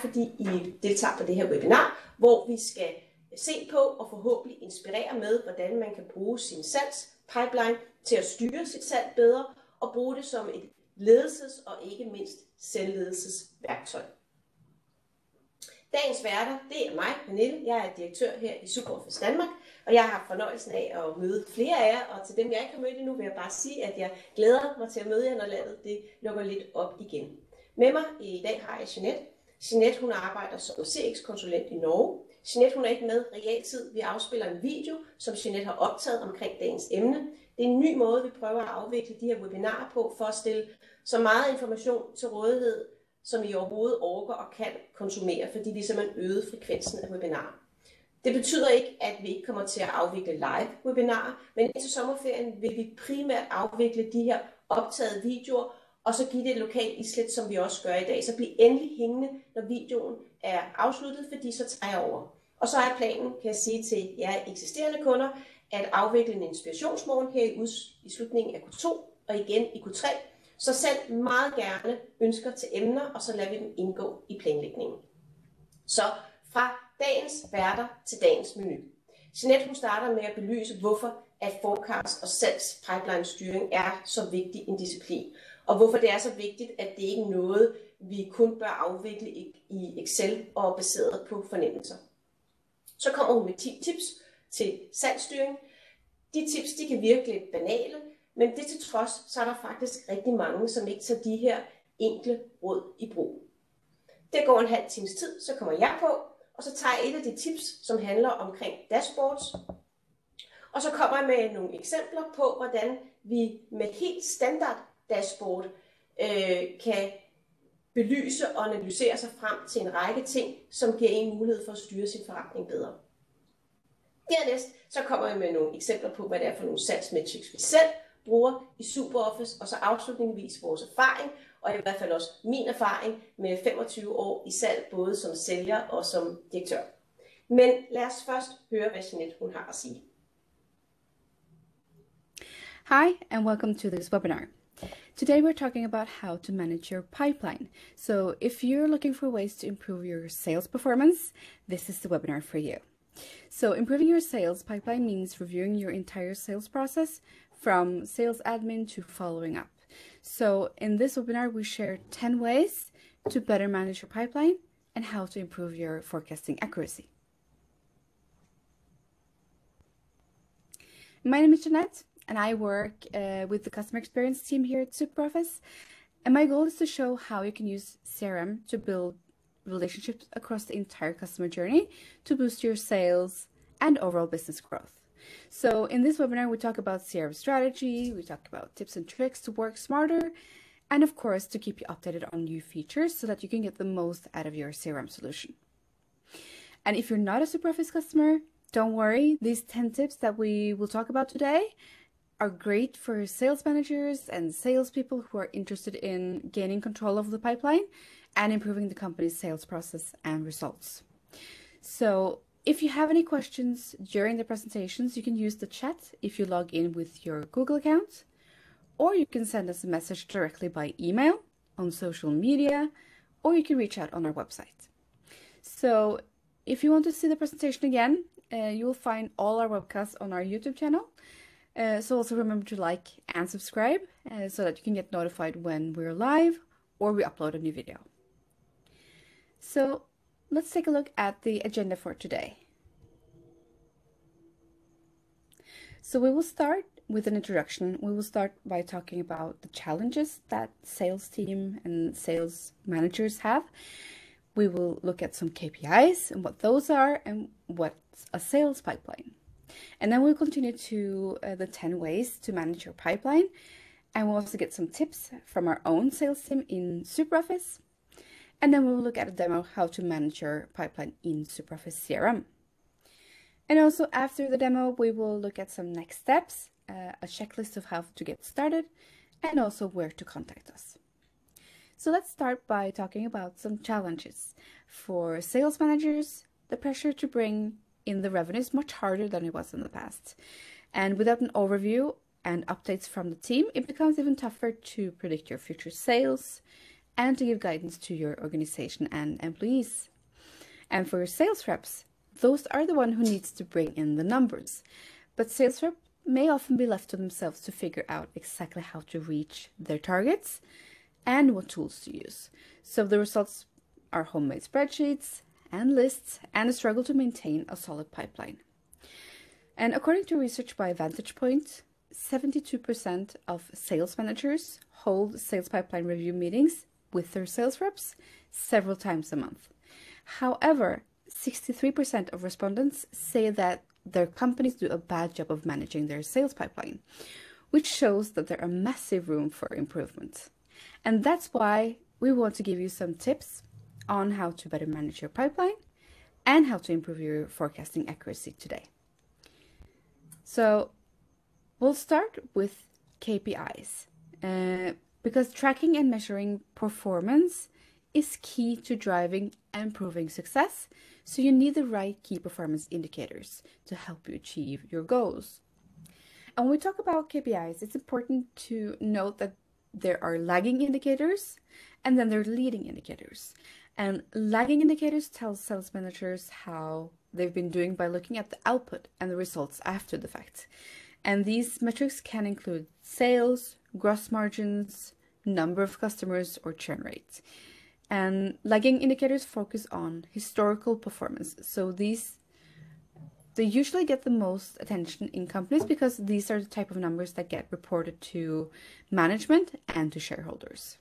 fordi I deltager på det her webinar, hvor vi skal se på og forhåbentlig inspirere med, hvordan man kan bruge sin salgspipeline til at styre sit salg bedre og bruge det som et ledelses- og ikke mindst selvledelsesværktøj. Dagens værter, det er mig, Pernille. Jeg er direktør her i SuperOffice Danmark, og jeg har fornøjelsen af at møde flere af jer, og til dem, jeg ikke har mødt endnu, vil jeg bare sige, at jeg glæder mig til at møde jer, når landet det lukker lidt op igen. Med mig i dag har jeg Jeanette. Jeanette, hun arbejder som CX-konsulent i Norge. Jeanette, hun er ikke med realtid. Vi afspiller en video, som Jeanette har optaget omkring dagens emne. Det er en ny måde, vi prøver at afvikle de her webinarer på, for at stille så meget information til rådighed, som I overhovedet orker og kan konsumere, fordi vi simpelthen øget frekvensen af webinarer. Det betyder ikke, at vi ikke kommer til at afvikle live webinarer, men indtil sommerferien vil vi primært afvikle de her optagede videoer, og så give det et lokalt islet, som vi også gør i dag. Så bliv endelig hængende, når videoen er afsluttet, fordi så tager jeg over. Og så er planen, kan jeg sige til jer eksisterende kunder, at afvikle en inspirationsmorgen her i slutningen af Q2 og igen i Q3. Så send meget gerne ønsker til emner, og så lader vi dem indgå i planlægningen. Så fra dagens værter til dagens menu. Jeanette, hun starter med at belyse, hvorfor at forecast og salgspipeline styring er så vigtig en disciplin, og hvorfor det er så vigtigt, at det ikke er noget, vi kun bør afvikle i Excel og baseret på fornemmelser. Så kommer hun med 10 tips til salgsstyring. De tips, de kan virke lidt banale, men det til trods, så er der faktisk rigtig mange, som ikke tager de her enkle råd i brug. Det går en halv times tid, så kommer jeg på, og så tager jeg et af de tips, som handler omkring dashboards. Og så kommer jeg med nogle eksempler på, hvordan vi med helt standard dashboard kan belyse og analysere sig frem til en række ting, som giver en mulighed for at styre sin forretning bedre. Dernæst så kommer jeg med nogle eksempler på, hvad det er for nogle salgsmetrics, vi selv bruger i SuperOffice, og så afslutningsvis vores erfaring, og i hvert fald også min erfaring med 25 år i salg, både som sælger og som direktør. Men lad os først høre, hvad Jeanette hun har at sige. Hi, and welcome to this webinar. Today we're talking about how to manage your pipeline. So if you're looking for ways to improve your sales performance, this is the webinar for you. So improving your sales pipeline means reviewing your entire sales process from sales admin to following up. So in this webinar, we share 10 ways to better manage your pipeline and how to improve your forecasting accuracy. My name is Jeanette, and I work with the customer experience team here at SuperOffice. And my goal is to show how you can use CRM to build relationships across the entire customer journey to boost your sales and overall business growth. So in this webinar, we talk about CRM strategy, we talk about tips and tricks to work smarter, and of course, to keep you updated on new features so that you can get the most out of your CRM solution. And if you're not a SuperOffice customer, don't worry. These 10 tips that we will talk about today are great for sales managers and salespeople who are interested in gaining control of the pipeline and improving the company's sales process and results. So if you have any questions during the presentations, you can use the chat if you log in with your Google account, or you can send us a message directly by email, on social media, or you can reach out on our website. So if you want to see the presentation again, you will find all our webcasts on our YouTube channel. So also remember to like and subscribe so that you can get notified when we're live or we upload a new video. So let's take a look at the agenda for today. So we will start with an introduction. We will start by talking about the challenges that sales team and sales managers have. We will look at some KPIs and what those are and what's a sales pipeline. And then we'll continue to the 10 ways to manage your pipeline. And we'll also get some tips from our own sales team in SuperOffice. And then we'll look at a demo how to manage your pipeline in SuperOffice CRM. And also after the demo, we will look at some next steps, a checklist of how to get started, and also where to contact us. So let's start by talking about some challenges. For sales managers, the pressure to bring in the revenue is much harder than it was in the past. And without an overview and updates from the team, it becomes even tougher to predict your future sales and to give guidance to your organization and employees. And for your sales reps, those are the one who needs to bring in the numbers. But sales rep may often be left to themselves to figure out exactly how to reach their targets and what tools to use. So the results are homemade spreadsheets and lists and a struggle to maintain a solid pipeline. And according to research by Vantage Point, 72% of sales managers hold sales pipeline review meetings with their sales reps several times a month. However, 63% of respondents say that their companies do a bad job of managing their sales pipeline, which shows that there are massive room for improvement. And that's why we want to give you some tips on how to better manage your pipeline and how to improve your forecasting accuracy today. So we'll start with KPIs, because tracking and measuring performance is key to driving and improving success. So you need the right key performance indicators to help you achieve your goals. And when we talk about KPIs, it's important to note that there are lagging indicators and then there are leading indicators. And lagging indicators tell sales managers how they've been doing by looking at the output and the results after the fact. And these metrics can include sales, gross margins, number of customers, or churn rate. And lagging indicators focus on historical performance. So they usually get the most attention in companies because these are the type of numbers that get reported to management and to shareholders.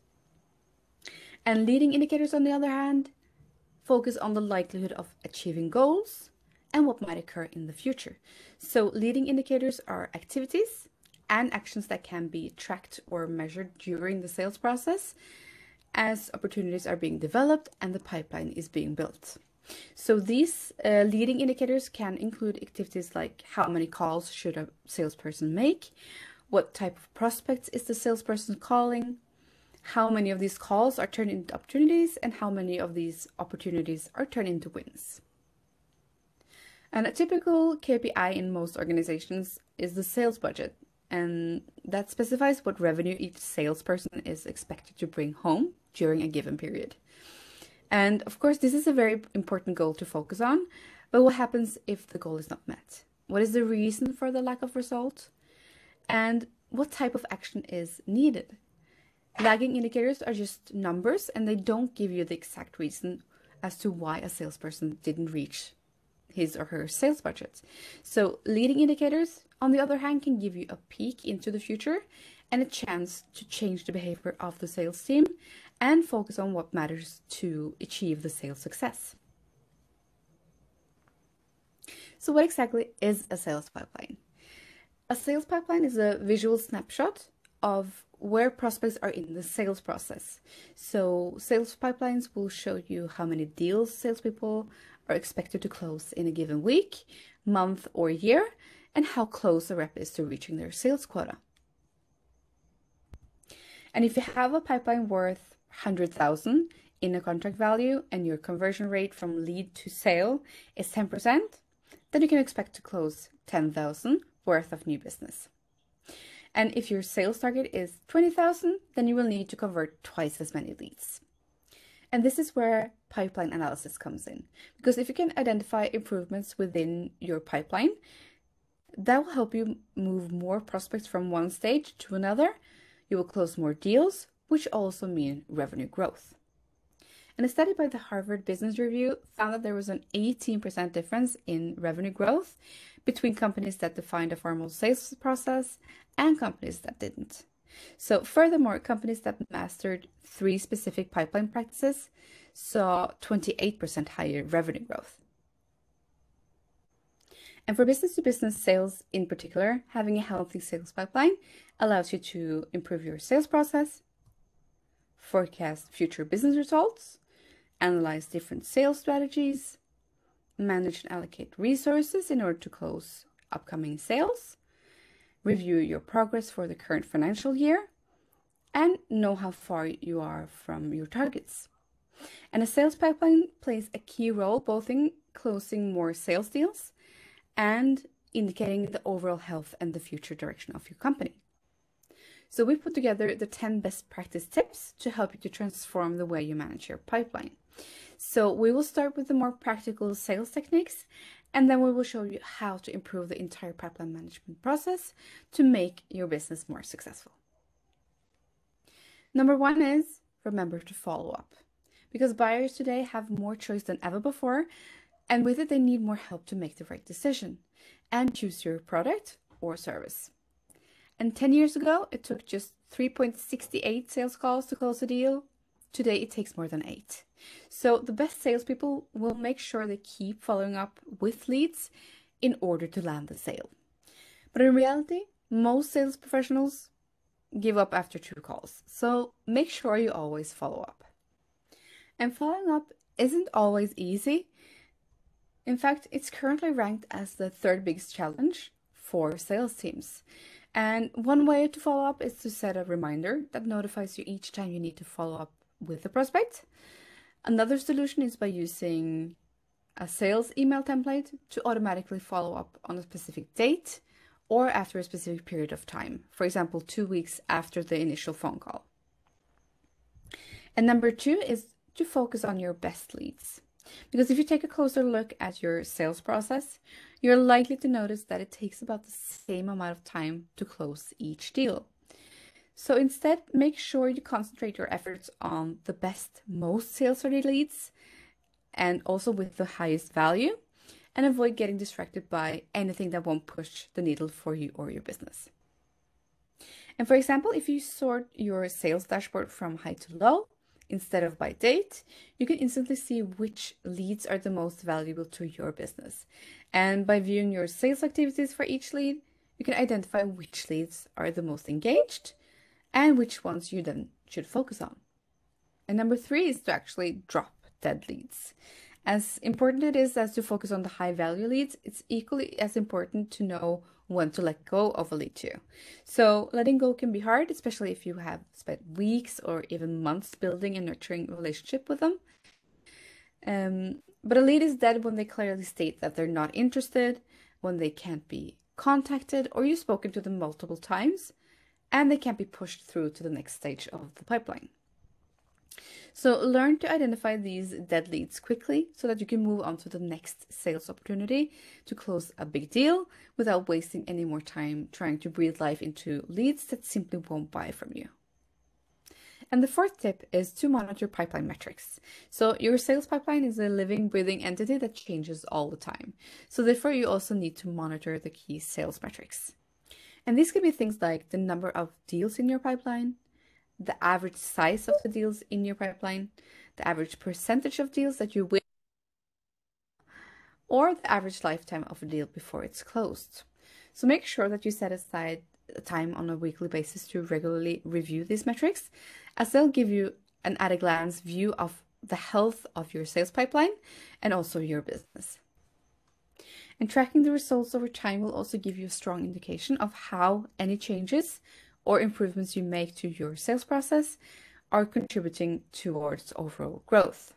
And leading indicators, on the other hand, focus on the likelihood of achieving goals and what might occur in the future. So leading indicators are activities and actions that can be tracked or measured during the sales process as opportunities are being developed and the pipeline is being built. So these leading indicators can include activities like how many calls should a salesperson make, what type of prospects is the salesperson calling, how many of these calls are turned into opportunities, and how many of these opportunities are turned into wins. And a typical KPI in most organizations is the sales budget, and that specifies what revenue each salesperson is expected to bring home during a given period. And of course, this is a very important goal to focus on, but what happens if the goal is not met? What is the reason for the lack of result? And what type of action is needed? Lagging indicators are just numbers and they don't give you the exact reason as to why a salesperson didn't reach his or her sales budget. So leading indicators, on the other hand, can give you a peek into the future and a chance to change the behavior of the sales team and focus on what matters to achieve the sales success. So what exactly is a sales pipeline? A sales pipeline is a visual snapshot of where prospects are in the sales process. So sales pipelines will show you how many deals salespeople are expected to close in a given week, month, or year, and how close a rep is to reaching their sales quota. And if you have a pipeline worth 100,000 in a contract value and your conversion rate from lead to sale is 10%, then you can expect to close 10,000 worth of new business. And if your sales target is 20,000, then you will need to convert twice as many leads. And this is where pipeline analysis comes in, because if you can identify improvements within your pipeline, that will help you move more prospects from one stage to another. You will close more deals, which also mean revenue growth. And a study by the Harvard Business Review found that there was an 18% difference in revenue growth between companies that defined a formal sales process and companies that didn't. So furthermore, companies that mastered 3 specific pipeline practices saw 28% higher revenue growth. And for business-to-business sales in particular, having a healthy sales pipeline allows you to improve your sales process, forecast future business results, analyze different sales strategies, manage and allocate resources in order to close upcoming sales, review your progress for the current financial year, and know how far you are from your targets. And a sales pipeline plays a key role both in closing more sales deals and indicating the overall health and the future direction of your company. So we put together the 10 best practice tips to help you to transform the way you manage your pipeline. So we will start with the more practical sales techniques, and then we will show you how to improve the entire pipeline management process to make your business more successful. Number one is remember to follow up, because buyers today have more choice than ever before, and with it they need more help to make the right decision and choose your product or service. And 10 years ago, it took just 3.68 sales calls to close a deal. Today, it takes more than 8. So the best salespeople will make sure they keep following up with leads in order to land the sale. But in reality, most sales professionals give up after 2 calls. So make sure you always follow up. And following up isn't always easy. In fact, it's currently ranked as the 3rd biggest challenge for sales teams. And one way to follow up is to set a reminder that notifies you each time you need to follow up with the prospect. Another solution is by using a sales email template to automatically follow up on a specific date or after a specific period of time. For example, 2 weeks after the initial phone call. And number 2 is to focus on your best leads. Because if you take a closer look at your sales process, you're likely to notice that it takes about the same amount of time to close each deal. So instead, make sure you concentrate your efforts on the best, most sales-ready leads and also with the highest value, and avoid getting distracted by anything that won't push the needle for you or your business. And for example, if you sort your sales dashboard from high to low, instead of by date, you can instantly see which leads are the most valuable to your business. And by viewing your sales activities for each lead, you can identify which leads are the most engaged and which ones you then should focus on. And number 3 is to actually drop dead leads. As important it is as to focus on the high value leads, it's equally as important to know when to let go of a lead too. So letting go can be hard, especially if you have spent weeks or even months building and nurturing a relationship with them. But a lead is dead when they clearly state that they're not interested, when they can't be contacted, or you've spoken to them multiple times, and they can't be pushed through to the next stage of the pipeline. So learn to identify these dead leads quickly so that you can move on to the next sales opportunity to close a big deal without wasting any more time trying to breathe life into leads that simply won't buy from you. And the 4th tip is to monitor pipeline metrics. So your sales pipeline is a living, breathing entity that changes all the time. So therefore, you also need to monitor the key sales metrics. And these could be things like the number of deals in your pipeline, the average size of the deals in your pipeline, the average percentage of deals that you win, or the average lifetime of a deal before it's closed. So make sure that you set aside time on a weekly basis to regularly review these metrics, as they'll give you an at-a-glance view of the health of your sales pipeline and also your business. And tracking the results over time will also give you a strong indication of how any changes or improvements you make to your sales process are contributing towards overall growth.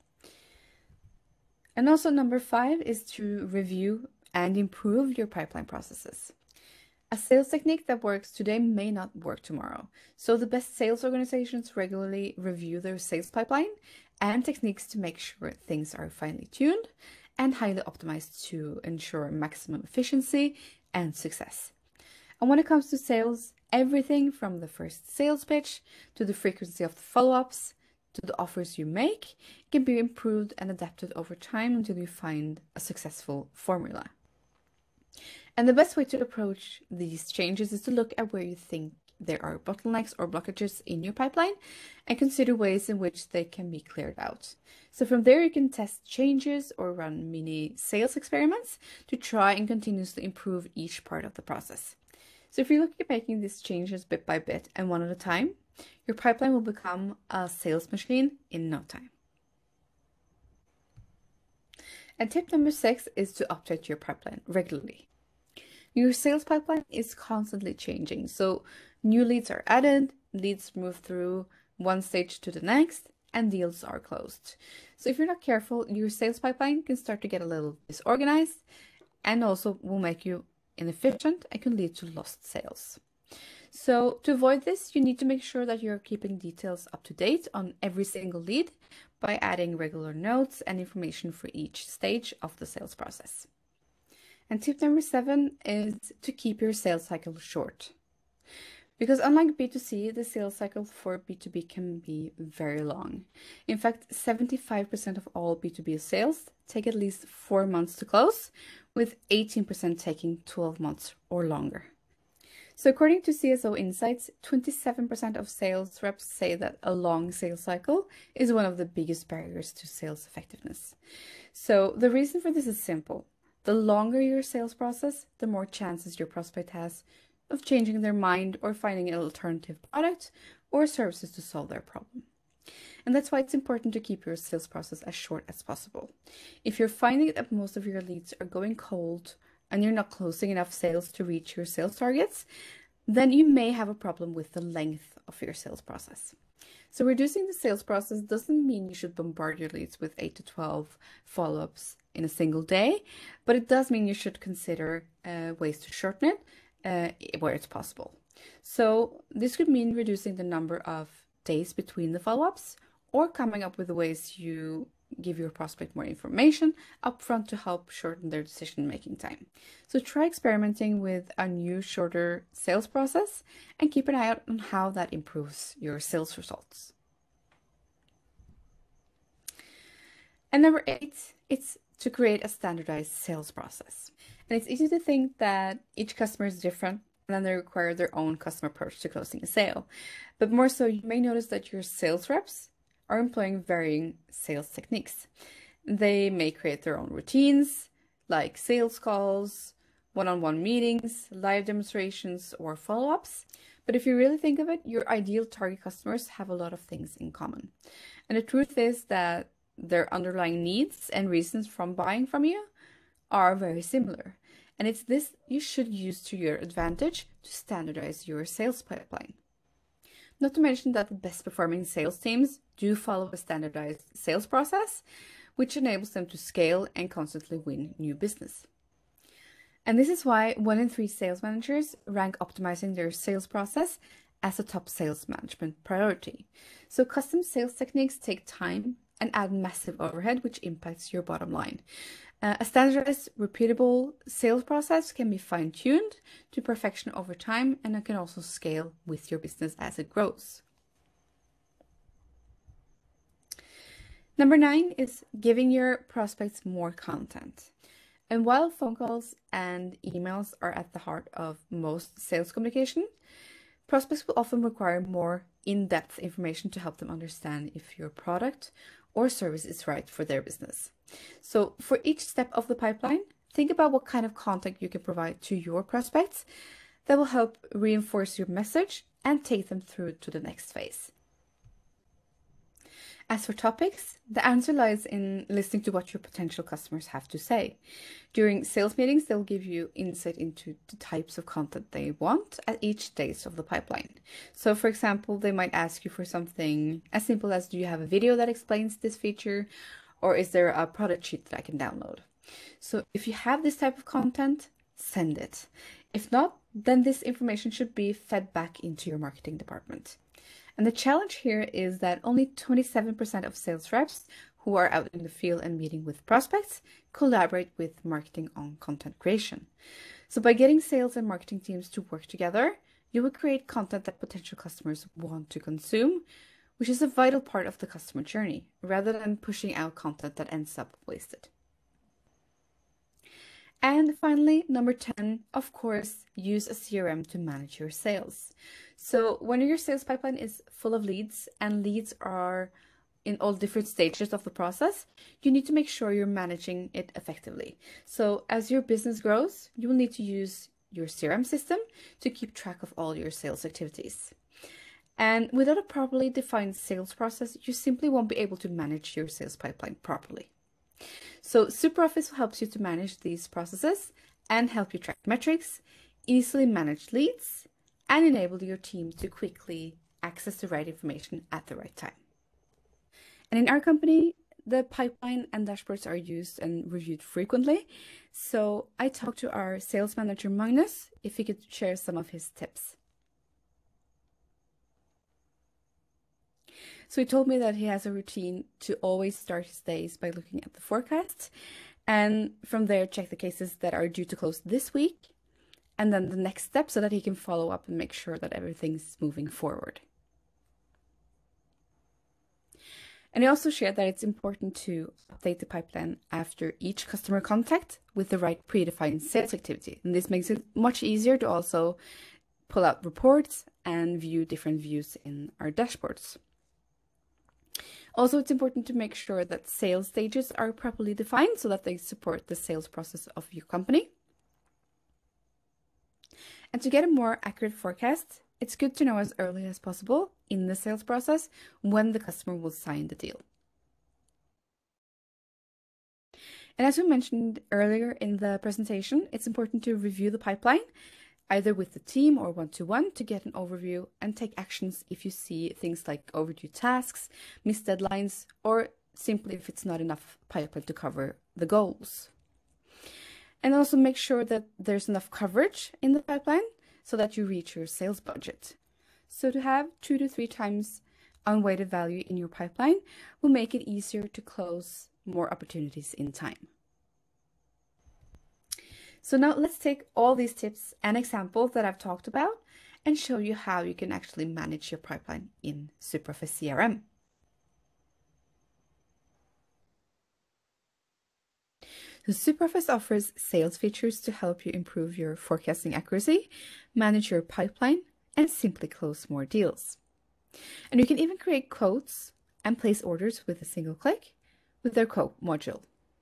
And also number 5 is to review and improve your pipeline processes. A sales technique that works today may not work tomorrow. So the best sales organizations regularly review their sales pipeline and techniques to make sure things are finely tuned and highly optimized to ensure maximum efficiency and success. And when it comes to sales, everything from the first sales pitch to the frequency of the follow-ups to the offers you make can be improved and adapted over time until you find a successful formula. And the best way to approach these changes is to look at where you think there are bottlenecks or blockages in your pipeline and consider ways in which they can be cleared out. So from there, you can test changes or run mini sales experiments to try and continuously improve each part of the process. So if you look at making these changes bit by bit and one at a time, your pipeline will become a sales machine in no time. And tip number 6 is to update your pipeline regularly. Your sales pipeline is constantly changing, so new leads are added, leads move through one stage to the next, and deals are closed. So if you're not careful, your sales pipeline can start to get a little disorganized and also will make you inefficient and can lead to lost sales. So to avoid this, you need to make sure that you're keeping details up to date on every single lead by adding regular notes and information for each stage of the sales process. And tip number 7 is to keep your sales cycle short. Because unlike B2C, the sales cycle for B2B can be very long. In fact, 75% of all B2B sales take at least 4 months to close, with 18% taking 12 months or longer. So according to CSO Insights, 27% of sales reps say that a long sales cycle is one of the biggest barriers to sales effectiveness. So the reason for this is simple. The longer your sales process, the more chances your prospect has of changing their mind or finding an alternative product or services to solve their problem. And that's why it's important to keep your sales process as short as possible. If you're finding that most of your leads are going cold and you're not closing enough sales to reach your sales targets, then you may have a problem with the length of your sales process. So reducing the sales process doesn't mean you should bombard your leads with 8 to 12 follow-ups in a single day, but it does mean you should consider ways to shorten it where it's possible. So this could mean reducing the number of days between the follow-ups or coming up with ways you give your prospect more information upfront to help shorten their decision-making time. So try experimenting with a new shorter sales process and keep an eye out on how that improves your sales results. And number 8, it's to create a standardized sales process. And it's easy to think that each customer is different and then they require their own customer approach to closing a sale. But more so, you may notice that your sales reps are employing varying sales techniques. They may create their own routines, like sales calls, one-on-one meetings, live demonstrations, or follow-ups. But if you really think of it, your ideal target customers have a lot of things in common. And the truth is that their underlying needs and reasons from buying from you are very similar. And it's this you should use to your advantage to standardize your sales pipeline. Not to mention that the best performing sales teams do follow a standardized sales process, which enables them to scale and constantly win new business. And this is why 1 in 3 sales managers rank optimizing their sales process as a top sales management priority. So custom sales techniques take time and add massive overhead, which impacts your bottom line. A standardized, repeatable sales process can be fine-tuned to perfection over time, and it can also scale with your business as it grows. Number 9 is giving your prospects more content. And while phone calls and emails are at the heart of most sales communication, prospects will often require more in-depth information to help them understand if your product or service is right for their business. So for each step of the pipeline, think about what kind of content you can provide to your prospects that will help reinforce your message and take them through to the next phase. As for topics, the answer lies in listening to what your potential customers have to say. During sales meetings, they'll give you insight into the types of content they want at each stage of the pipeline. So for example, they might ask you for something as simple as, do you have a video that explains this feature? Or is there a product sheet that I can download? So if you have this type of content, send it. If not, then this information should be fed back into your marketing department. And the challenge here is that only 27% of sales reps who are out in the field and meeting with prospects collaborate with marketing on content creation. So by getting sales and marketing teams to work together, you will create content that potential customers want to consume, which is a vital part of the customer journey, rather than pushing out content that ends up wasted. And finally, number 10, of course, use a CRM to manage your sales. So when your sales pipeline is full of leads and leads are in all different stages of the process, you need to make sure you're managing it effectively. So as your business grows, you will need to use your CRM system to keep track of all your sales activities. And without a properly defined sales process, you simply won't be able to manage your sales pipeline properly. So SuperOffice helps you to manage these processes and help you track metrics, easily manage leads, and enable your team to quickly access the right information at the right time. And in our company, the pipeline and dashboards are used and reviewed frequently. So I talked to our sales manager, Magnus, if he could share some of his tips. So he told me that he has a routine to always start his days by looking at the forecast, and from there check the cases that are due to close this week, and then the next step so that he can follow up and make sure that everything's moving forward. And he also shared that it's important to update the pipeline after each customer contact with the right predefined sales activity. And this makes it much easier to also pull out reports and view different views in our dashboards. Also, it's important to make sure that sales stages are properly defined so that they support the sales process of your company. And to get a more accurate forecast, it's good to know as early as possible in the sales process when the customer will sign the deal. And as we mentioned earlier in the presentation, it's important to review the pipeline, either with the team or one-to-one, to get an overview and take actions if you see things like overdue tasks, missed deadlines, or simply if it's not enough pipeline to cover the goals. And also make sure that there's enough coverage in the pipeline so that you reach your sales budget. So to have 2 to 3 times unweighted value in your pipeline will make it easier to close more opportunities in time. So now let's take all these tips and examples that I've talked about and show you how you can actually manage your pipeline in SuperOffice CRM. So SuperOffice offers sales features to help you improve your forecasting accuracy, manage your pipeline, and simply close more deals. And you can even create quotes and place orders with a single click with their quote module.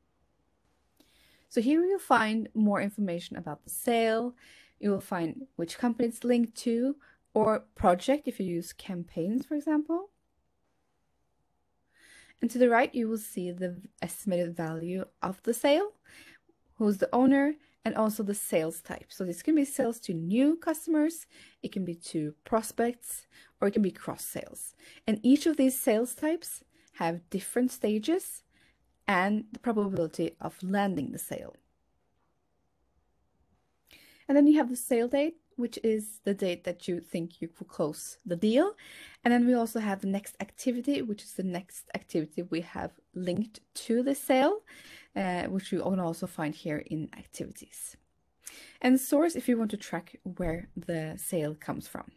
So here you'll find more information about the sale. You will find which company it's linked to, or project if you use campaigns, for example. And to the right, you will see the estimated value of the sale, who's the owner, and also the sales type. So this can be sales to new customers, it can be to prospects, or it can be cross sales. And each of these sales types have different stages and the probability of landing the sale. And then you have the sale date, which is the date that you think you will close the deal. And then we also have the next activity, which is the next activity we have linked to the sale, which you can also find here in activities. And source if you want to track where the sale comes from.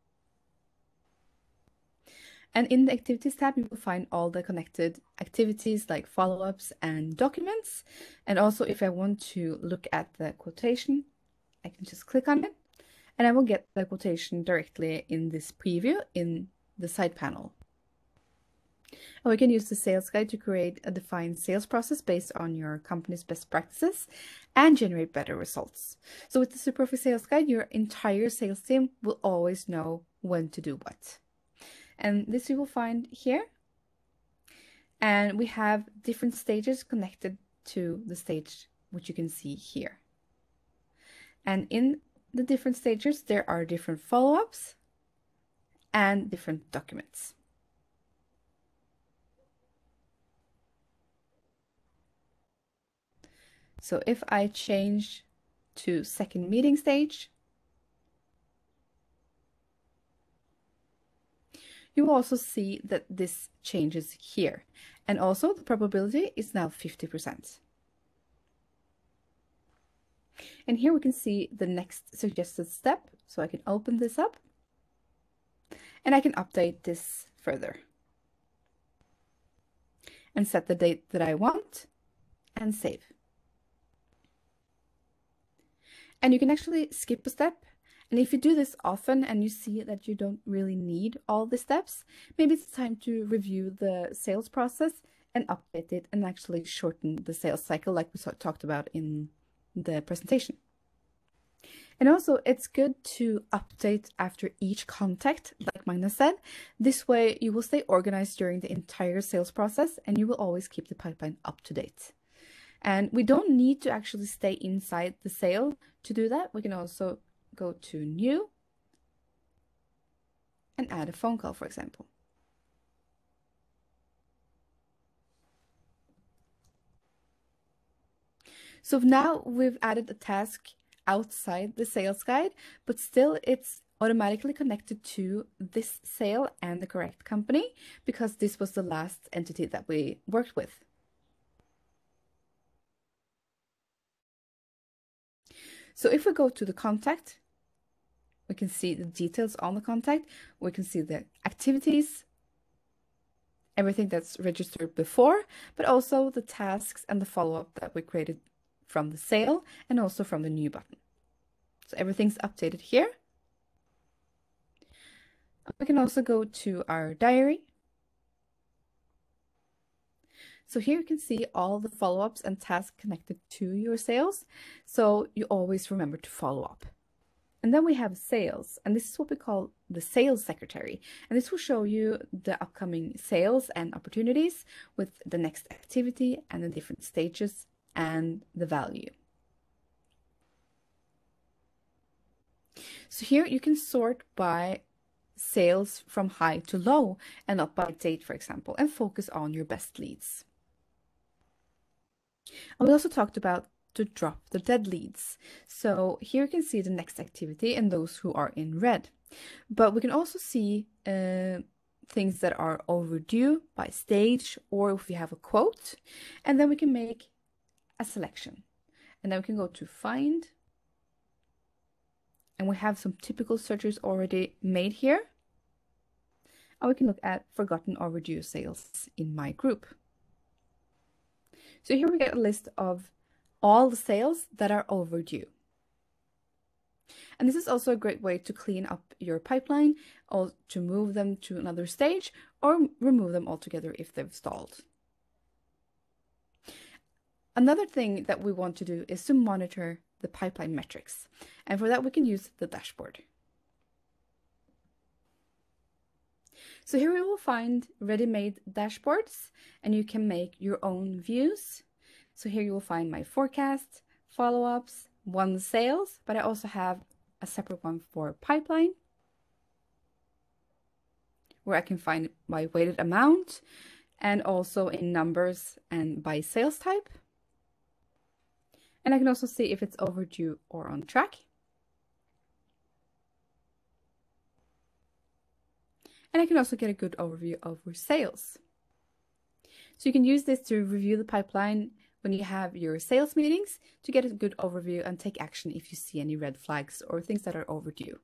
And in the activities tab, you will find all the connected activities like follow-ups and documents. And also if I want to look at the quotation, I can just click on it and I will get the quotation directly in this preview in the side panel. And we can use the sales guide to create a defined sales process based on your company's best practices and generate better results. So with the SuperOffice sales guide, your entire sales team will always know when to do what. And this you will find here. And we have different stages connected to the stage, which you can see here. And in the different stages, there are different follow-ups and different documents. So if I change to second meeting stage, you will also see that this changes here. And also the probability is now 50%. And here we can see the next suggested step. So I can open this up and I can update this further and set the date that I want and save. And you can actually skip a step. And if you do this often and you see that you don't really need all the steps, maybe it's time to review the sales process and update it and actually shorten the sales cycle like we talked about in the presentation. And also it's good to update after each contact, like Magnus said. This way you will stay organized during the entire sales process and you will always keep the pipeline up to date. And we don't need to actually stay inside the sale to do that. We can also go to new and add a phone call, for example. So now we've added a task outside the sales guide, but still it's automatically connected to this sale and the correct company because this was the last entity that we worked with. So if we go to the contact, we can see the details on the contact. We can see the activities, everything that's registered before, but also the tasks and the follow-up that we created from the sale and also from the new button. So everything's updated here. We can also go to our diary. So here you can see all the follow-ups and tasks connected to your sales. So you always remember to follow up. And then we have sales, and this is what we call the sales secretary. And this will show you the upcoming sales and opportunities with the next activity and the different stages and the value. So here you can sort by sales from high to low and not by date, for example, and focus on your best leads. And we also talked about to drop the dead leads. So here you can see the next activity and those who are in red. But we can also see things that are overdue by stage or if we have a quote. And then we can make a selection. And then we can go to find. And we have some typical searches already made here. And we can look at forgotten overdue sales in my group. So here we get a list of all the sales that are overdue. And this is also a great way to clean up your pipeline or to move them to another stage or remove them altogether if they've stalled. Another thing that we want to do is to monitor the pipeline metrics. And for that, we can use the dashboard. So here we will find ready-made dashboards and you can make your own views. So here you will find my forecast, follow-ups, won sales, but I also have a separate one for pipeline where I can find my weighted amount and also in numbers and by sales type. And I can also see if it's overdue or on track. And I can also get a good overview of your sales. So you can use this to review the pipeline when you have your sales meetings to get a good overview and take action if you see any red flags or things that are overdue.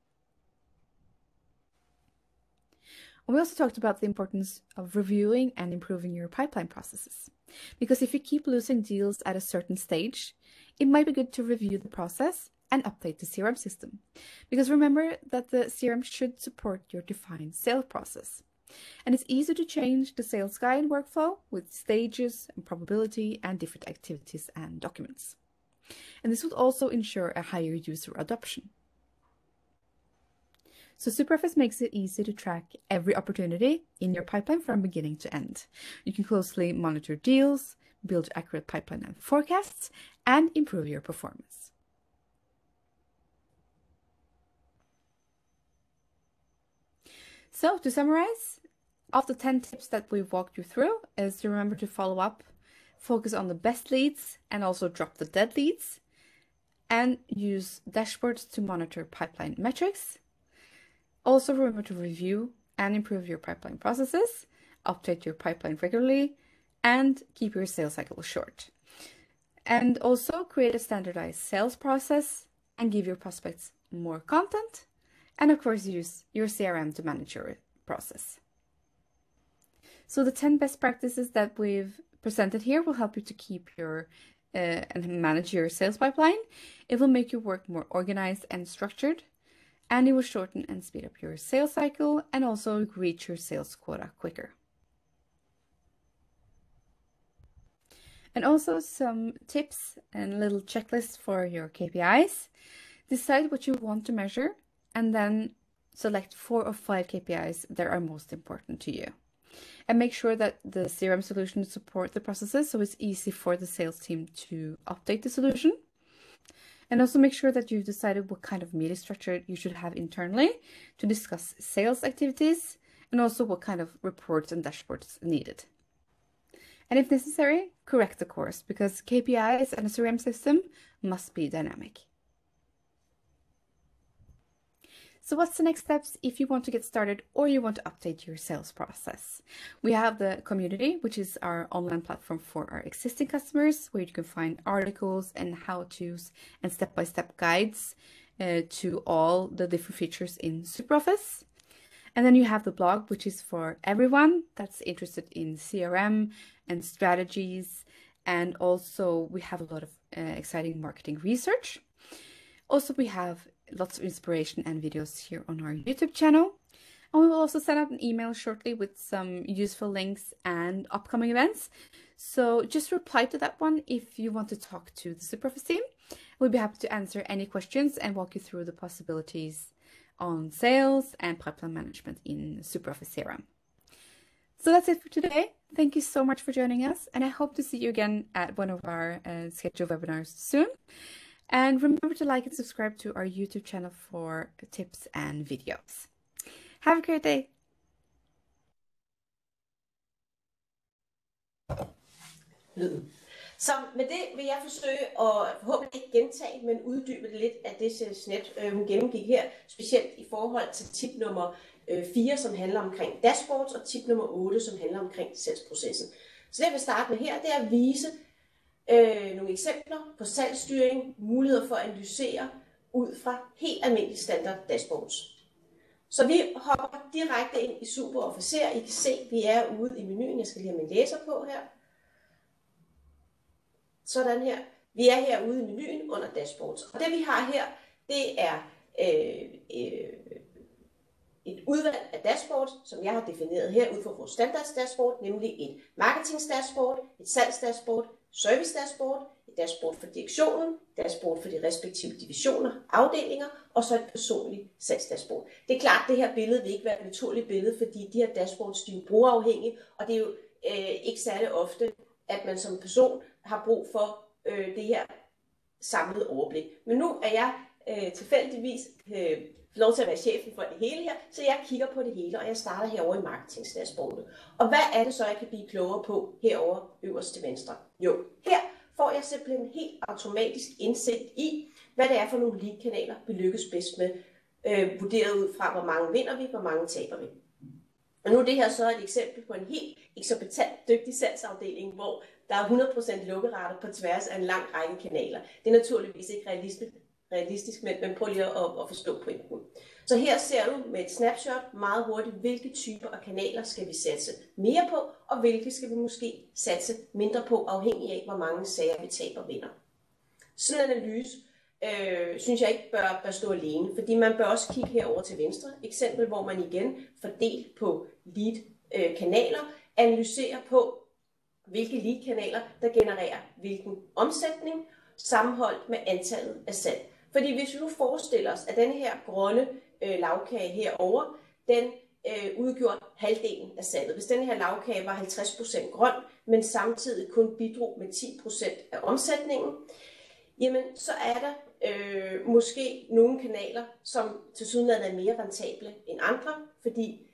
We also talked about the importance of reviewing and improving your pipeline processes. Because if you keep losing deals at a certain stage, it might be good to review the process and update the CRM system. Because remember that the CRM should support your defined sales process. And it's easy to change the sales guide workflow with stages and probability and different activities and documents. And this would also ensure a higher user adoption. So SuperOffice makes it easy to track every opportunity in your pipeline from beginning to end. You can closely monitor deals, build accurate pipeline and forecasts, and improve your performance. So to summarize, of the 10 tips that we've walked you through is to remember to follow up, focus on the best leads and also drop the dead leads, and use dashboards to monitor pipeline metrics. Also remember to review and improve your pipeline processes, update your pipeline regularly, and keep your sales cycle short. And also create a standardized sales process and give your prospects more content. And of course, use your CRM to manage your process. So the 10 best practices that we've presented here will help you to keep your and manage your sales pipeline. It will make your work more organized and structured, and it will shorten and speed up your sales cycle and also reach your sales quota quicker. And also some tips and a little checklist for your KPIs. Decide what you want to measure and then select 4 or 5 KPIs that are most important to you. And make sure that the CRM solution support the processes so it's easy for the sales team to update the solution. And also make sure that you've decided what kind of meeting structure you should have internally to discuss sales activities and also what kind of reports and dashboards needed. And if necessary, correct the course because KPIs and a CRM system must be dynamic. So what's the next steps if you want to get started or you want to update your sales process? We have the community, which is our online platform for our existing customers, where you can find articles and how-tos and step-by-step guides to all the different features in SuperOffice. And then you have the blog, which is for everyone that's interested in CRM and strategies. And also we have a lot of exciting marketing research. Also, we have lots of inspiration and videos here on our YouTube channel. And we will also send out an email shortly with some useful links and upcoming events. So just reply to that one if you want to talk to the SuperOffice team. We'll be happy to answer any questions and walk you through the possibilities on sales and pipeline management in SuperOffice CRM. So that's it for today. Thank you so much for joining us, and I hope to see you again at one of our scheduled webinars soon. And remember to like and subscribe to our YouTube channel for tips and videos. Have a great day. Så med det vil jeg forsøge at forhåbentlig ikke gentage, men uddybe det lidt af det snet, hun gennemgik her, specielt i forhold til tip nummer 4, som handler omkring dashboards, og tip nummer 8, som handler omkring salgsprocessen. Så det jeg vil starte med her, det er at vise nogle eksempler på salgsstyring, muligheder for at analysere ud fra helt almindelige standard dashboards. Så vi hopper direkte ind i SuperOffice. I kan se, at vi er ude i menuen. Jeg skal lige have min læser på her. Sådan her. Vi er herude i menuen under dashboards. Og det vi har her, det er et udvalg af dashboards, som jeg har defineret her ud fra vores standards dashboard, nemlig et marketings dashboard, et salgs dashboard, service dashboard, et dashboard for direktionen, dashboard for de respektive divisioner, afdelinger, og så et personligt salgsdashboard. Det er klart, at det her billede vil ikke være et naturligt billede, fordi de her dashboards de er brugerafhængige, og det er jo ikke særlig ofte, at man som person har brug for det her samlede overblik. Men nu er jeg tilfældigvis lov til at være chefen for det hele her, så jeg kigger på det hele, og jeg starter herovre i marketingsdashboardet. Og hvad er det så, jeg kan blive klogere på herovre øverst til venstre? Jo, her får jeg simpelthen helt automatisk indsigt i, hvad det er for nogle lead-kanaler, vi lykkes bedst med, vurderet ud fra, hvor mange vinder vi, hvor mange taber vi. Og nu er det her så et eksempel på en helt eksorbitant dygtig salgsafdeling, hvor der er 100% lukkerater på tværs af en lang række kanaler. Det er naturligvis ikke realistisk, men prøv lige at forstå pointen. Så her ser du med et snapshot meget hurtigt, hvilke typer af kanaler skal vi satse mere på, og hvilke skal vi måske satse mindre på, afhængig af, hvor mange sager vi taber og vinder. Sådan en analyse synes jeg ikke bør stå alene, fordi man bør også kigge herover til venstre. Eksempel, hvor man igen fordelt på lead-kanaler, analyserer på, hvilke lead-kanaler, der genererer hvilken omsætning, sammenholdt med antallet af salg. Fordi hvis vi nu forestiller os, at denne her grønne lagkage herover, den udgjorde halvdelen af salget. Hvis denne her lagkage var 50% grøn, men samtidig kun bidrog med 10% af omsætningen, jamen så er der måske nogle kanaler, som tilsyneladende er mere rentable end andre, fordi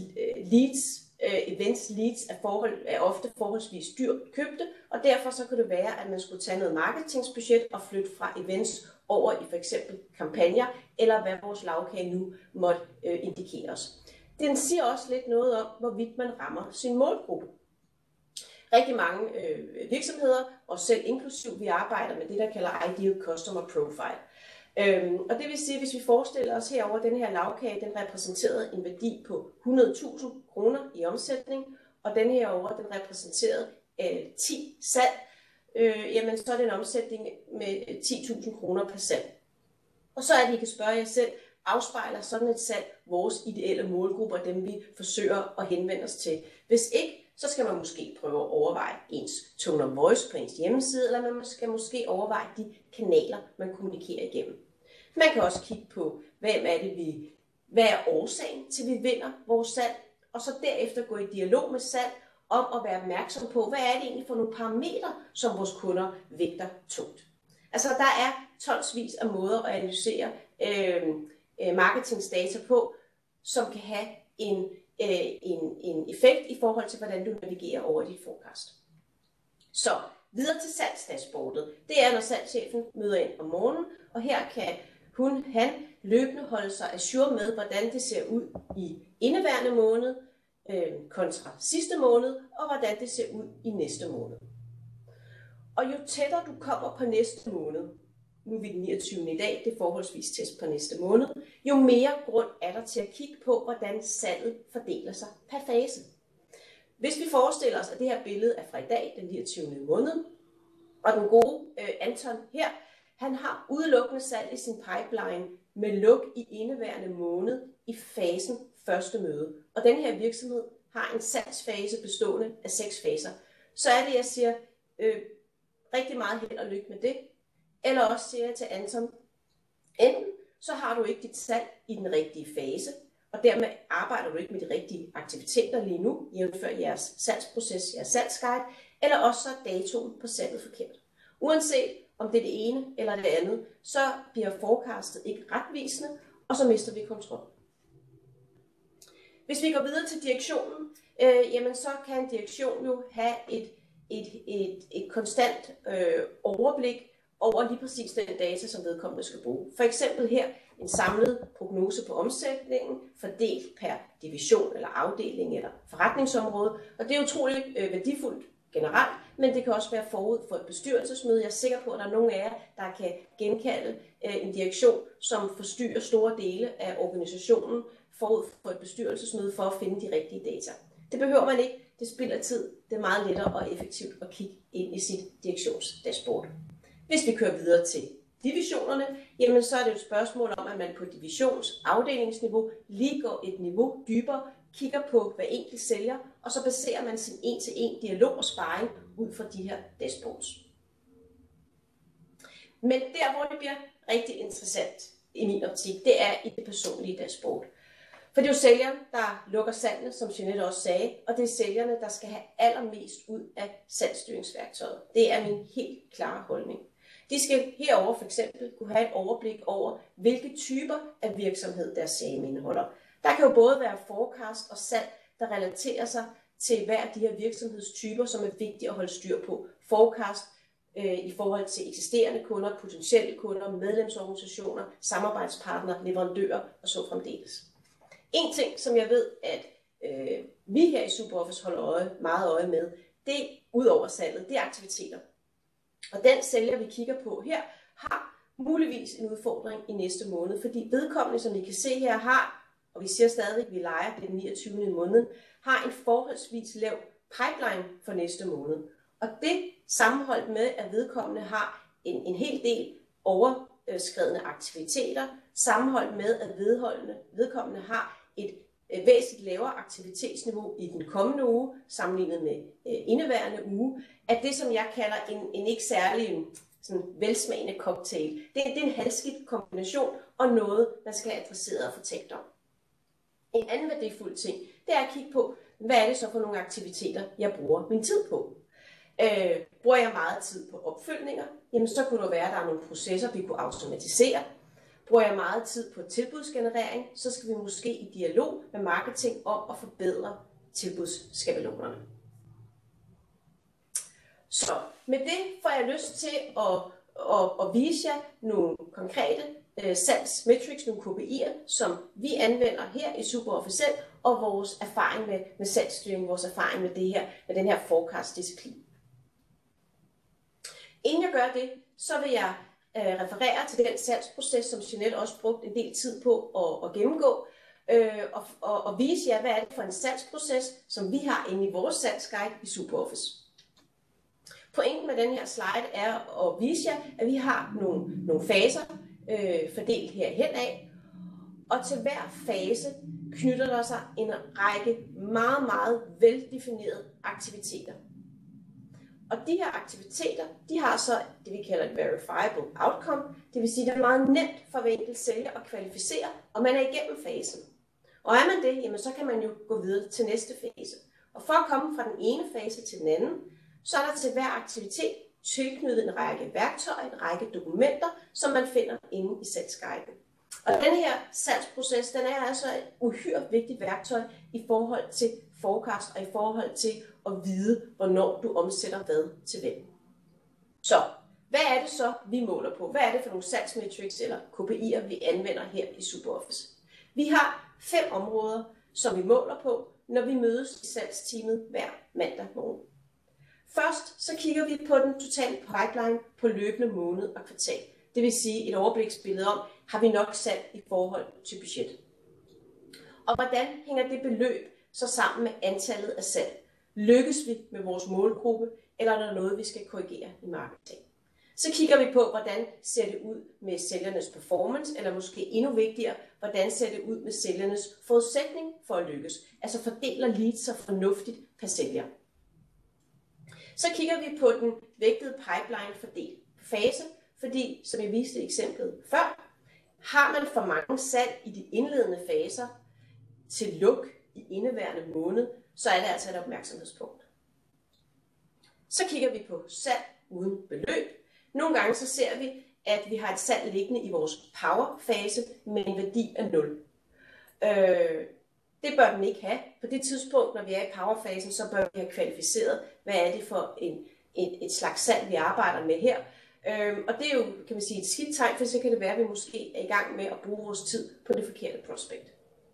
events leads er ofte forholdsvis dyrt købte, og derfor så kan det være, at man skulle tage noget marketingsbudget og flytte fra events over i for eksempel kampagner, eller hvad vores lagkage nu måtte indikere os. Den siger også lidt noget om, hvorvidt man rammer sin målgruppe. Rigtig mange virksomheder, og selv inklusiv, vi arbejder med det, der kalder Ideal Customer Profile. Og det vil sige, at hvis vi forestiller os herover den her lagkage, den repræsenterede en værdi på 100.000 kroner i omsætning, og den herover, den repræsenterede 10 salg, jamen så er det en omsætning med 10.000 kroner per salg. Og så er det, I kan spørge jer selv, afspejler sådan et salg vores ideelle målgrupper, dem vi forsøger at henvende os til? Hvis ikke, så skal man måske prøve at overveje ens tone of voice på ens hjemmeside, eller man skal måske overveje de kanaler, man kommunikerer igennem. Man kan også kigge på, hvad er årsagen til, at vi vinder vores salg, og så derefter gå i dialog med salg om at være opmærksom på, hvad er det egentlig for nogle parametre, som vores kunder vægter tungt. Altså der er tonsvis af måder at analysere marketingsdata på, som kan have en effekt i forhold til, hvordan du navigerer over dit forecast. Så videre til salgsdashboardet. Det er, når salgschefen møder ind om morgenen, og her kan han løbende holde sig ajour med, hvordan det ser ud i indeværende måned kontra sidste måned, og hvordan det ser ud i næste måned. Og jo tættere du kommer på næste måned, nu er vi den 29. i dag, det er forholdsvis tæt på næste måned, jo mere grund er der til at kigge på, hvordan salget fordeler sig per fase. Hvis vi forestiller os, at det her billede er fra i dag, den 29. måned, og den gode Anton her, han har udelukkende salg i sin pipeline med luk i indeværende måned i fasen første møde. Og den her virksomhed har en salgsfase bestående af 6 faser. Så er det, jeg siger, rigtig meget held og lykke med det. Eller også siger jeg til Anton, enten så har du ikke dit salg i den rigtige fase, og dermed arbejder du ikke med de rigtige aktiviteter lige nu, jævnfør jeres salgsproces, jeres salgsguide, eller også så er datoen på salget forkert. Uanset om det er det ene eller det andet, så bliver forecastet ikke retvisende, og så mister vi kontrol. Hvis vi går videre til direktionen, jamen så kan en direktion jo have et konstant overblik over lige præcis den data, som vedkommende skal bruge. For eksempel her en samlet prognose på omsætningen, fordelt per division eller afdeling eller forretningsområde. Og det er utroligt værdifuldt generelt, men det kan også være forud for et bestyrelsesmøde. Jeg er sikker på, at der er nogle af jer, der kan genkalde en direktion, som forstyrrer store dele af organisationen forud for et bestyrelsesmøde for at finde de rigtige data. Det behøver man ikke. Det spilder tid. Det er meget lettere og effektivt at kigge ind i sit direktionsdashboard. Hvis vi kører videre til divisionerne, jamen så er det et spørgsmål om, at man på divisionsafdelingsniveau lige går et niveau dybere, kigger på hver enkelt sælger, og så baserer man sin en-til-en dialog og sparring ud fra de her dashboards. Men der, hvor det bliver rigtig interessant i min optik, det er i det personlige dashboard. For det er jo sælgeren, der lukker salgene, som Jeanette også sagde, og det er sælgerne, der skal have allermest ud af salgsstyringsværktøjet. Det er min helt klare holdning. De skal herover for eksempel kunne have et overblik over, hvilke typer af virksomhed deres CRM indeholder. Der kan jo både være forecast og salg, der relaterer sig til hver af de her virksomhedstyper, som er vigtige at holde styr på. Forecast i forhold til eksisterende kunder, potentielle kunder, medlemsorganisationer, samarbejdspartnere, leverandører og så fremdeles. En ting, som jeg ved, at vi her i SuperOffice holder meget øje med, det ud over salget, det er aktiviteter. Og den sælger, vi kigger på her, har muligvis en udfordring i næste måned, fordi vedkommende, som I kan se her, har, og vi siger stadig, at vi leger den 29. i måneden, har en forholdsvis lav pipeline for næste måned. Og det sammenholdt med, at vedkommende har en hel del overskredne aktiviteter, sammenholdt med, at vedkommende har et væsentligt lavere aktivitetsniveau i den kommende uge, sammenlignet med indeværende uge, at det, som jeg kalder en ikke særlig sådan velsmagende cocktail, det er en halvskidt kombination og noget, man skal have adresseret og fortalt om. En anden værdifuld ting, det er at kigge på, hvad er det så for nogle aktiviteter, jeg bruger min tid på. Bruger jeg meget tid på opfølgninger, jamen så kunne det være, at der er nogle processer, vi kunne automatisere. Bruger jeg meget tid på tilbudsgenerering, så skal vi måske i dialog med marketing om at forbedre tilbudsskabelonerne. Så med det får jeg lyst til at vise jer nogle konkrete salgsmetrics, nogle KPI'er, som vi anvender her i SuperOffice selv, og vores erfaring med salgsstyring, vores erfaring med det her, med den her forecast-disciplin. Inden jeg gør det, så vil jeg referere til den salgsproces, som Jeanette også brugte en del tid på at gennemgå, og vise jer, hvad er det for en salgsproces, som vi har inde i vores salgsguide i SuperOffice. Pointen med den her slide er at vise jer, at vi har nogle faser fordelt herhen af, og til hver fase knytter der sig en række meget, meget veldefinerede aktiviteter. Og de her aktiviteter, de har så det, vi kalder et verifiable outcome. Det vil sige, at det er meget nemt for hver enkelt sælger at kvalificere, og man er igennem fasen. Og er man det, jamen så kan man jo gå videre til næste fase. Og for at komme fra den ene fase til den anden, så er der til hver aktivitet tilknyttet en række værktøjer, en række dokumenter, som man finder inde i salgsguiden. Og den her salgsproces, den er altså et uhyre vigtigt værktøj i forhold til forecast og i forhold til at vide, hvornår du omsætter hvad til hvem. Så, hvad er det så, vi måler på? Hvad er det for nogle salgsmetrics eller KPI'er, vi anvender her i SuperOffice? Vi har 5 områder, som vi måler på, når vi mødes i salgsteamet hver mandag morgen. Først så kigger vi på den totale pipeline på løbende måned og kvartal. Det vil sige et overbliksbillede om, har vi nok salg i forhold til budget. Og hvordan hænger det beløb så sammen med antallet af salg? Lykkes vi med vores målgruppe, eller er der noget, vi skal korrigere i marketing? Så kigger vi på, hvordan ser det ud med sælgernes performance, eller måske endnu vigtigere, hvordan ser det ud med sælgernes forudsætning for at lykkes. Altså fordeler leads sig fornuftigt per sælger. Så kigger vi på den vægtede pipeline fordelt på fase, fordi, som jeg viste i eksemplet før, har man for mange salg i de indledende faser til luk i indeværende måned, så er det altså et opmærksomhedspunkt. Så kigger vi på salg uden beløb. Nogle gange så ser vi, at vi har et salg liggende i vores power-fase med en værdi af 0. Det bør den ikke have. På det tidspunkt, når vi er i powerfasen, så bør vi have kvalificeret, hvad er det for et slags salg, vi arbejder med her. Og det er jo, kan man sige, et skidt tegn, for så kan det være, at vi måske er i gang med at bruge vores tid på det forkerte prospekt.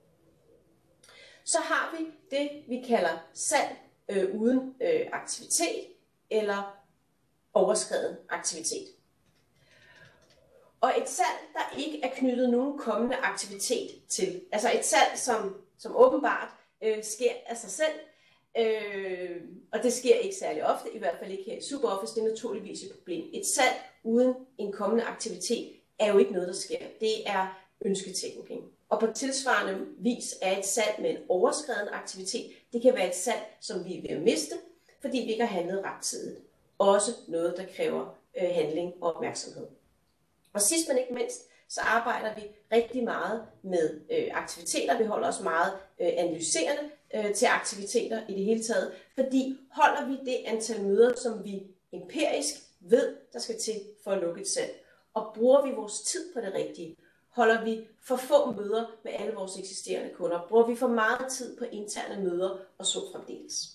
Så har vi det, vi kalder salg uden aktivitet eller overskreden aktivitet. Og et salg, der ikke er knyttet nogen kommende aktivitet til. Altså et salg, som åbenbart sker af sig selv, og det sker ikke særlig ofte, i hvert fald ikke her i SuperOffice, det er naturligvis et problem. Et salg uden en kommende aktivitet er jo ikke noget, der sker. Det er ønsketænkning. Og på tilsvarende vis er et salg med en overskreden aktivitet, det kan være et salg, som vi er ved at miste, fordi vi ikke har handlet rettidigt. Også noget, der kræver handling og opmærksomhed. Og sidst men ikke mindst, så arbejder vi rigtig meget med aktiviteter. Vi holder os meget analyserende til aktiviteter i det hele taget, fordi holder vi det antal møder, som vi empirisk ved, der skal til for at lukke et salg, og bruger vi vores tid på det rigtige, holder vi for få møder med alle vores eksisterende kunder, bruger vi for meget tid på interne møder og så fremdeles.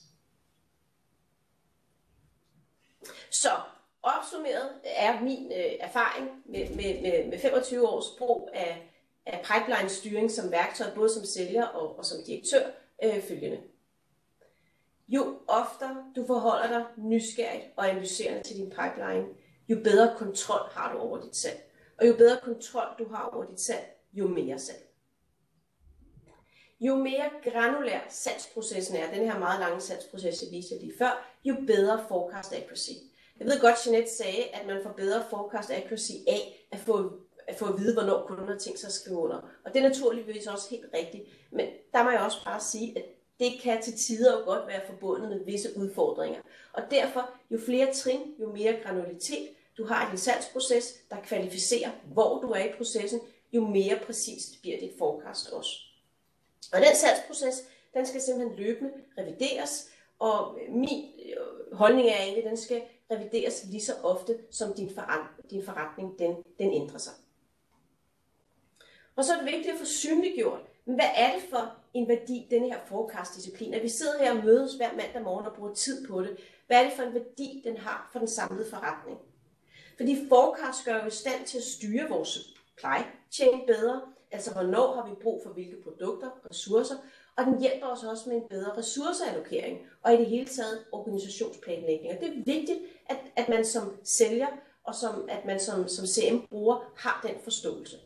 Så opsummeret er min erfaring med 25 års brug af pipeline-styring som værktøj, både som sælger og som direktør, følgende. Jo oftere du forholder dig nysgerrigt og analyserende til din pipeline, jo bedre kontrol har du over dit salg. Og jo bedre kontrol du har over dit salg, jo mere salg. Jo mere granulær salgsprocessen er, den her meget lange salgsproces, jeg viste lige før, jo bedre forecast accuracy. Jeg ved godt, Jeanette sagde, at man får bedre forecast accuracy af at få at vide, hvornår kunden har tænkt sig at skrive under. Og det er naturligvis også helt rigtigt. Men der må jeg også bare sige, at det kan til tider jo godt være forbundet med visse udfordringer. Og derfor, jo flere trin, jo mere granulitet du har i din salgsproces, der kvalificerer, hvor du er i processen, jo mere præcist bliver dit forecast også. Og den salgsproces, den skal simpelthen løbende revideres, og min holdning er egentlig, at den skal revideres lige så ofte, som din forretning den ændrer sig. Og så er det vigtigt at få synliggjort, hvad er det for en værdi, denne her forecast-disciplin, at vi sidder her og mødes hver mandag morgen og bruger tid på det. Hvad er det for en værdi, den har for den samlede forretning? Fordi forecast gør jo i stand til at styre vores supply chain bedre, altså hvornår har vi brug for hvilke produkter, ressourcer, og den hjælper os også med en bedre ressourceallokering og i det hele taget organisationsplanlægning. Og det er vigtigt, at man som sælger og at man som CM-bruger har den forståelse.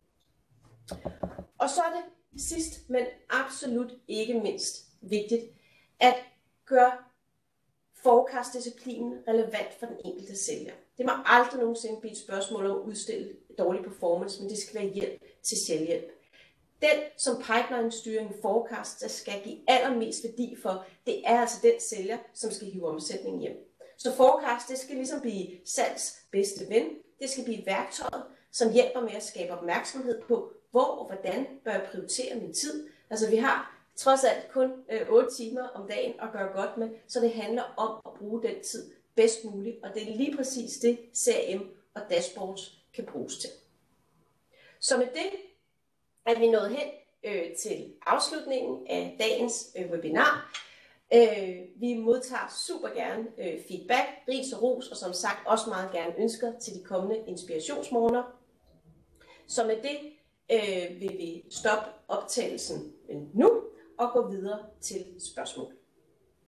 Og så er det sidst, men absolut ikke mindst vigtigt, at gøre forecast-disciplinen relevant for den enkelte sælger. Det må aldrig nogensinde blive et spørgsmål om at udstille dårlig performance, men det skal være hjælp til selvhjælp. Den, som pipeline-styring forecast, der skal give allermest værdi for, det er altså den sælger, som skal hive omsætningen hjem. Så forecast, det skal ligesom blive salgs bedste ven. Det skal blive værktøjet, som hjælper med at skabe opmærksomhed på, hvor og hvordan bør jeg prioritere min tid. Altså vi har trods alt kun 8 timer om dagen at gøre godt med, så det handler om at bruge den tid bedst muligt, og det er lige præcis det, CRM og dashboards kan bruges til. Så med det er vi nået hen til afslutningen af dagens webinar. Vi modtager super gerne feedback, ris og ros, og som sagt også meget gerne ønsker til de kommende inspirationsmorgener. Så med det vil vi stoppe optagelsen nu og gå videre til spørgsmål.